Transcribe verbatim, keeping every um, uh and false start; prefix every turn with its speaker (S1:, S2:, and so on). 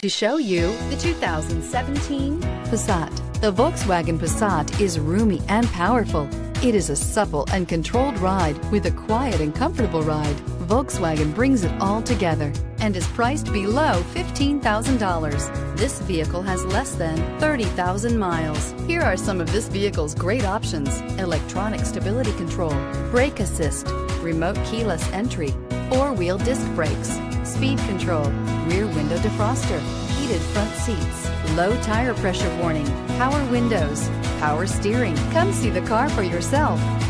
S1: To show you the two thousand seventeen Passat. The Volkswagen Passat is roomy and powerful. It is a supple and controlled ride with a quiet and comfortable ride. Volkswagen brings it all together and is priced below fifteen thousand dollars. This vehicle has less than thirty thousand miles. Here are some of this vehicle's great options: electronic stability control, brake assist, remote keyless entry, four-wheel disc brakes, speed control, rear window defroster, heated front seats, low tire pressure warning, power windows, power steering. Come see the car for yourself.